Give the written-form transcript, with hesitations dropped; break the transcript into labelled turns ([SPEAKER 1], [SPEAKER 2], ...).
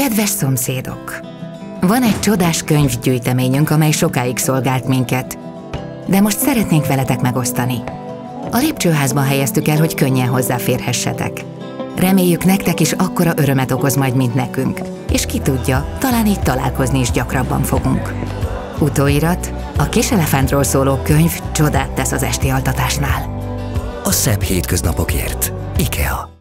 [SPEAKER 1] Kedves szomszédok! Van egy csodás könyvgyűjteményünk, amely sokáig szolgált minket, de most szeretnénk veletek megosztani. A lépcsőházban helyeztük el, hogy könnyen hozzáférhessetek. Reméljük, nektek is akkora örömet okoz majd, mint nekünk, és ki tudja, talán így találkozni is gyakrabban fogunk. Utóirat: a kis elefántról szóló könyv csodát tesz az esti altatásnál.
[SPEAKER 2] A szebb hétköznapokért. IKEA.